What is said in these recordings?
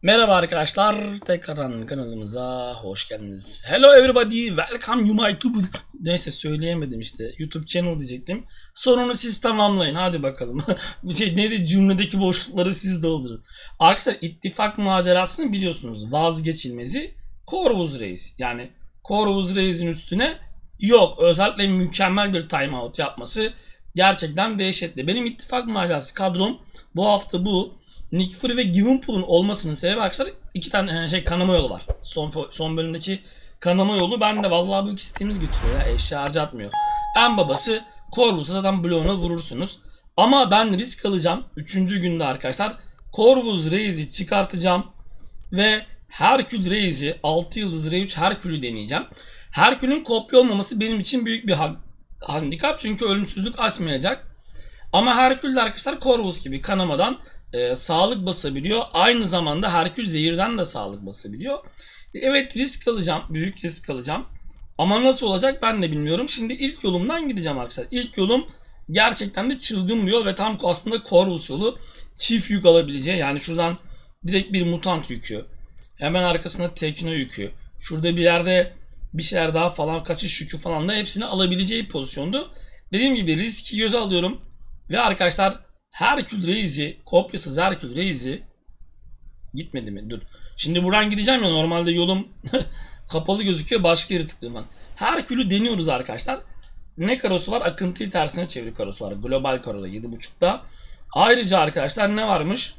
Merhaba arkadaşlar, tekrardan kanalımıza hoş geldiniz. Hello everybody, welcome you my YouTube. Neyse söyleyemedim işte, YouTube channel diyecektim. Sonunu siz tamamlayın, hadi bakalım. Bu şey neydi, cümledeki boşlukları siz doldurun. Arkadaşlar ittifak macerasını biliyorsunuz, vazgeçilmezi Corvus Reis. Yani Corvus Reis'in üstüne yok, özellikle mükemmel bir timeout yapması gerçekten dehşetli. Benim ittifak macerası kadrom bu hafta bu. Nick Fury ve Gwenpool'un olmasının sebebi arkadaşlar iki tane kanama yolu var. Son bölümdeki kanama yolu ben de vallahi bu ikisi temiz götürüyor ya, eşya harcatmıyor. En babası Corvus'a zaten bloğuna vurursunuz. Ama ben risk alacağım. 3. günde arkadaşlar Corvus Reis'i çıkartacağım ve Herkül Reis'i 6 yıldız R3 Herkül'ü deneyeceğim. Herkül'ün kopya olmaması benim için büyük bir handikap çünkü ölümsüzlük açmayacak. Ama Herkül de arkadaşlar Corvus gibi kanamadan sağlık basabiliyor. Aynı zamanda Herkül zehirden de sağlık basabiliyor. Evet, risk alacağım. Büyük risk alacağım. Ama nasıl olacak ben de bilmiyorum. Şimdi ilk yolumdan gideceğim arkadaşlar. İlk yolum gerçekten de çılgın bir yol ve tam aslında Corvus yolu. Çift yük alabileceği, yani şuradan direkt bir mutant yükü. Hemen arkasında tekno yükü. Şurada bir yerde bir şeyler daha falan, kaçış yükü falan da hepsini alabileceği pozisyondu. Dediğim gibi riski göze alıyorum. Ve arkadaşlar Herkül Reis'i, kopyasız Herkül Reis'i gitmedi mi? Dur. Şimdi buradan gideceğim ya, normalde yolum kapalı gözüküyor, başka yere tıklıyorum ben. Herkül'ü deniyoruz arkadaşlar. Ne karosu var? Akıntıyı tersine çevir karosu var. Global karoda 7.5'da. Ayrıca arkadaşlar ne varmış?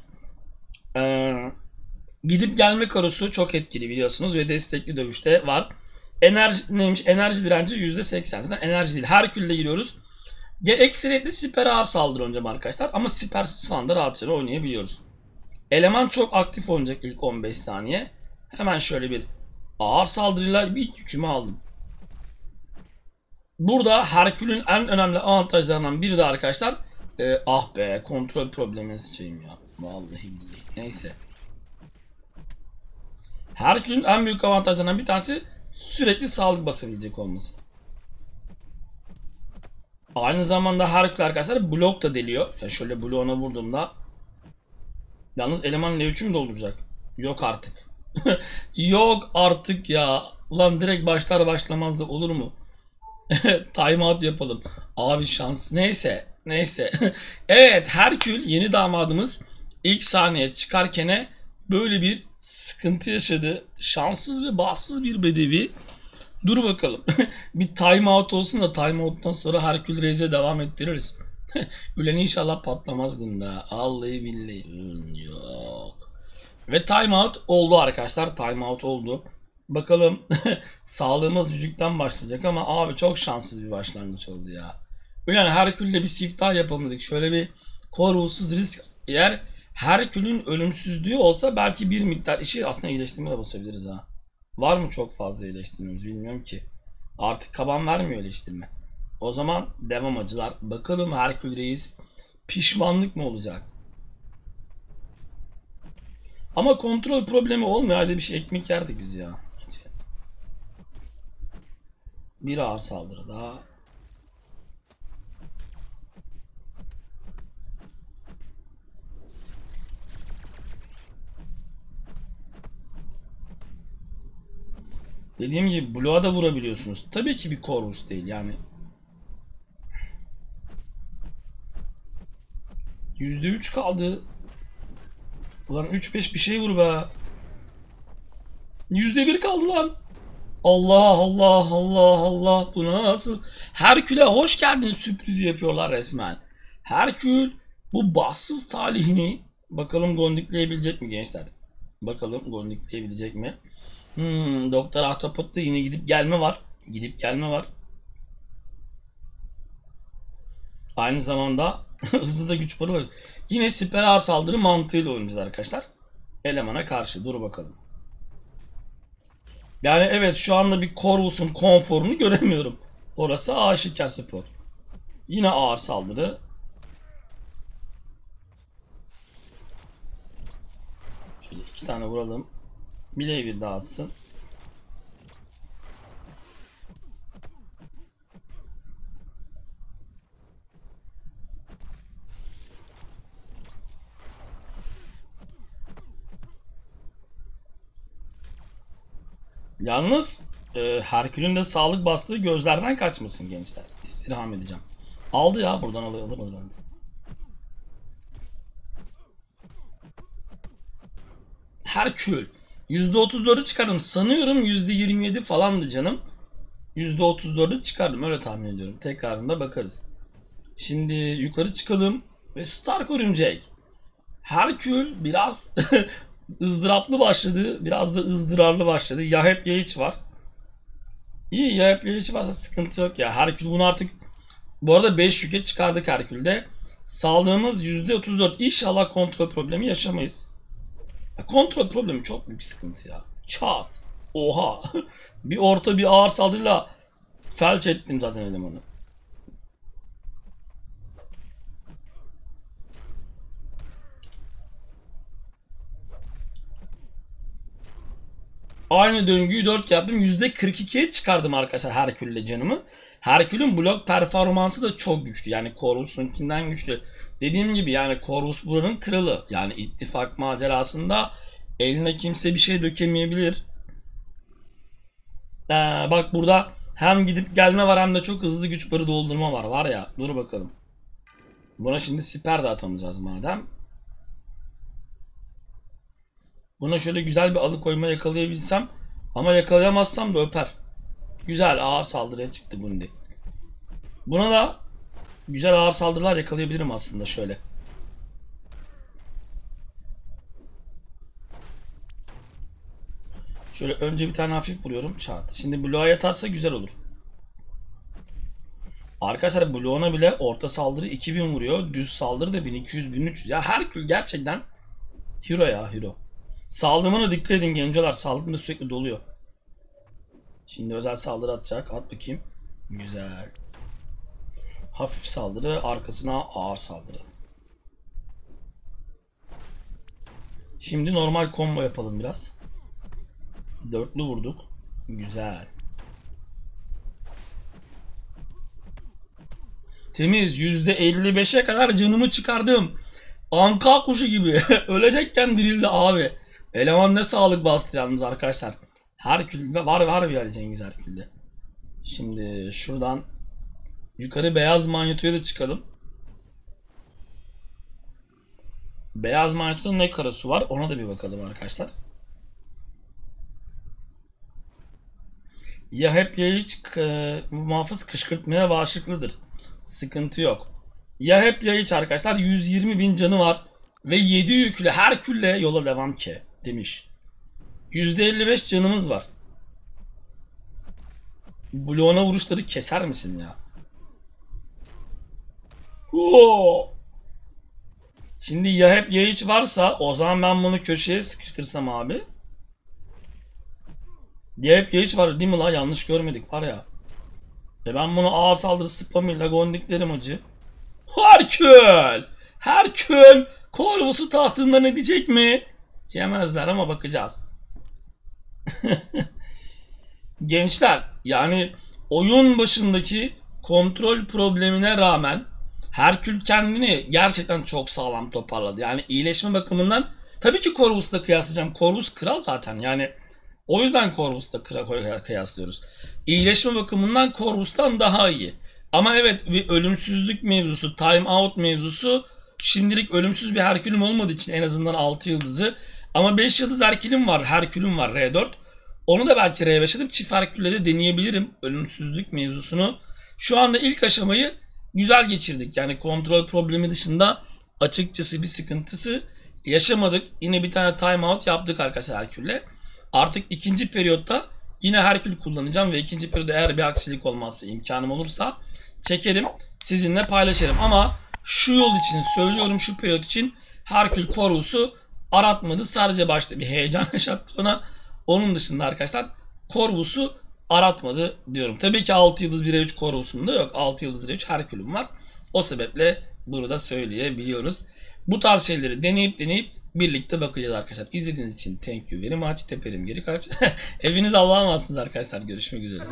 Gidip gelme karosu çok etkili biliyorsunuz ve destekli dövüşte var. Enerji neymiş? Enerji direnci %80. Zaten enerji değil. Herkül'le giriyoruz. Ekseriyetli siper ağır saldırı oynayacağım arkadaşlar. Ama sipersiz falan da rahatça oynayabiliyoruz. Eleman çok aktif olacak ilk 15 saniye. Hemen şöyle bir ağır saldırıyla bir ilk yükümü aldım. Burada Herkül'ün en önemli avantajlarından biri de arkadaşlar ah be, kontrol problemine sıçayım ya. Vallahi billahi. Neyse. Herkül'ün en büyük avantajlarından bir tanesi sürekli sağlık basabilecek olması. Aynı zamanda Herkül arkadaşlar blok da deliyor. Yani şöyle bloğuna vurduğumda yalnız eleman L3'ü mü dolduracak? Yok artık. Yok artık ya. Ulan direkt başlar başlamaz da olur mu? Timeout yapalım. Abi şans. Neyse. Neyse. Evet, Herkül yeni damadımız ilk sahneye çıkarken böyle bir sıkıntı yaşadı. Şanssız ve bahtsız bir bedevi. Dur bakalım. Bir timeout olsun da timeout'tan sonra Herkül Reis'e devam ettiririz. Ülen inşallah patlamaz bunda. Vallahi billahi. Yok. Ve timeout oldu arkadaşlar. Timeout oldu. Bakalım sağlığımız cücükten başlayacak ama abi çok şanssız bir başlangıç oldu ya. Ülen Herkül'le bir siftah yapalım dedik. Şöyle bir korusuz risk, eğer Herkül'ün ölümsüzlüğü olsa belki bir miktar işi aslında iyileştirme de basabiliriz ha. Var mı çok fazla iyileştirmemiz bilmiyorum ki. Artık kaban vermiyor iyileştirme. O zaman devam acılar. Bakalım Herkül Reis pişmanlık mı olacak? Ama kontrol problemi olmuyor. Hadi bir şey ekmek yerdik biz ya. Bir ağır saldırı daha. Dediğim gibi bloğa da vurabiliyorsunuz. Tabii ki bir Corvus değil yani. %3 kaldı. Ulan 3-5 bir şey vur be. %1 kaldı lan. Allah Allah Allah Allah, bu nasıl? Herkül'e hoş geldin sürprizi yapıyorlar resmen. Herkül bu bahtsız talihini bakalım gondikleyebilecek mi gençler? Bakalım gondikleyebilecek mi? Doktor Ahtapot'ta yine gidip gelme var. Gidip gelme var. Aynı zamanda hızlı da güç barı var. Yine siper ağır saldırı mantığıyla oynayacağız arkadaşlar. Elemana karşı. Dur bakalım. Yani evet, şu anda bir Corvus'un konforunu göremiyorum. Orası aşikar spor. Yine ağır saldırı. Şöyle 2 tane vuralım. Bileği bir dağıtsın. Yalnız Herkül'ün de sağlık bastığı gözlerden kaçmasın gençler. İstirham edeceğim. Aldı ya, buradan alır bence. Herkül. %34'ü çıkardım. Sanıyorum %27 falandı canım. %34'ü çıkardım. Öyle tahmin ediyorum. Tekrarında bakarız. Şimdi yukarı çıkalım. Ve Stark Örümcek. Herkül biraz ızdıraplı başladı. Biraz da ızdırarlı başladı. Ya hep ya hiç var. İyi, ya hep ya hiç varsa sıkıntı yok ya. Herkül bunu artık, bu arada 5 yüke çıkardık Herkül'de. Sağlığımız %34. İnşallah kontrol problemi yaşamayız. Ya kontrol problemi çok büyük sıkıntı ya. Çat. Oha. Bir orta bir ağır saldırıyla felç ettim zaten elemanı. Aynı döngüyü 4 yaptım. %42'ye çıkardım arkadaşlar Herkül'le canımı. Herkül'ün blok performansı da çok güçlü. Yani Corvus'unkinden güçlü. Dediğim gibi yani Corvus buranın kralı. Yani ittifak macerasında eline kimse bir şey dökemeyebilir. Bak burada hem gidip gelme var hem de çok hızlı güç barı doldurma var. Var ya, dur bakalım. Buna şimdi siper de atamayacağız madem. Buna şöyle güzel bir alıkoyma yakalayabilsem, ama yakalayamazsam da öper. Güzel ağır saldırıya çıktı Bundi. Buna da güzel ağır saldırılar yakalayabilirim aslında şöyle. Şöyle önce bir tane hafif vuruyorum, çat. Şimdi bloğa yatarsa güzel olur. Arkadaşlar bloğuna bile orta saldırı 2000 vuruyor. Düz saldırı da 1200-1300. Ya Herkül gerçekten hero ya, hero. Saldırımına dikkat edin gencolar. Saldırım da sürekli doluyor. Şimdi özel saldırı atacak. At bakayım. Güzel. Hafif saldırı, arkasına ağır saldırı. Şimdi normal combo yapalım biraz. Dörtlü vurduk. Güzel. Temiz. %55'e kadar canımı çıkardım. Anka kuşu gibi. Ölecekken dirildi abi. Eleman ne sağlık bastı yalnız arkadaşlar. Herkül var bir Ali Cengiz Herkül'de. Şimdi şuradan yukarı beyaz manyetoya da çıkalım. Beyaz manyetoda ne karası var ona da bir bakalım arkadaşlar. Ya hep ya hiç muhafız kışkırtmaya bağışıklıdır. Sıkıntı yok. Ya hep ya hiç arkadaşlar, 120.000 canı var. Ve 7 yüklü Herkül'le yola devam ki demiş. %55 canımız var. Bloğuna vuruşları keser misin ya? Oo! Şimdi ya hep ya hiç varsa o zaman ben bunu köşeye sıkıştırsam abi. Ya hep ya hiç var değil mi la? Yanlış görmedik var ya. Ben bunu ağır saldırı spamıyla gondiklerim acı. Herkül! Herkül! Corvus'u tahtından edecek mi? Yemezler ama bakacağız. Gençler, yani oyun başındaki kontrol problemine rağmen Herkül kendini gerçekten çok sağlam toparladı. Yani iyileşme bakımından tabii ki Corvus'la kıyaslayacağım. Corvus kral zaten, yani o yüzden Corvus'la kıyaslıyoruz. İyileşme bakımından Corvus'tan daha iyi. Ama evet, bir ölümsüzlük mevzusu, time out mevzusu, şimdilik ölümsüz bir Herkül'üm olmadığı için en azından 6 yıldızı. Ama 5 yıldız Herkül'üm var R4. Onu da belki R5 edip çift Herkül'le de deneyebilirim ölümsüzlük mevzusunu. Şu anda ilk aşamayı güzel geçirdik. Yani kontrol problemi dışında açıkçası bir sıkıntısı yaşamadık. Yine bir tane timeout yaptık arkadaşlar Herkül'le. Artık ikinci periyotta yine Herkül kullanacağım ve ikinci periyoda eğer bir aksilik olmazsa, imkanım olursa çekerim, sizinle paylaşırım. Ama şu yol için söylüyorum, şu periyot için Herkül Corvus'u aratmadı. Sadece başta bir heyecan yaşattı ona. Onun dışında arkadaşlar Corvus'u aratmadı diyorum. Tabii ki 6 yıldız 1'e 3 Corvus'um da yok. 6 yıldız 1'e 3 Herkül'üm var. O sebeple bunu da söyleyebiliyoruz. Bu tarz şeyleri deneyip birlikte bakacağız arkadaşlar. İzlediğiniz için thank you very much. Teperim geri kaç. Eviniz Allah'a emansınız arkadaşlar. Görüşmek üzere.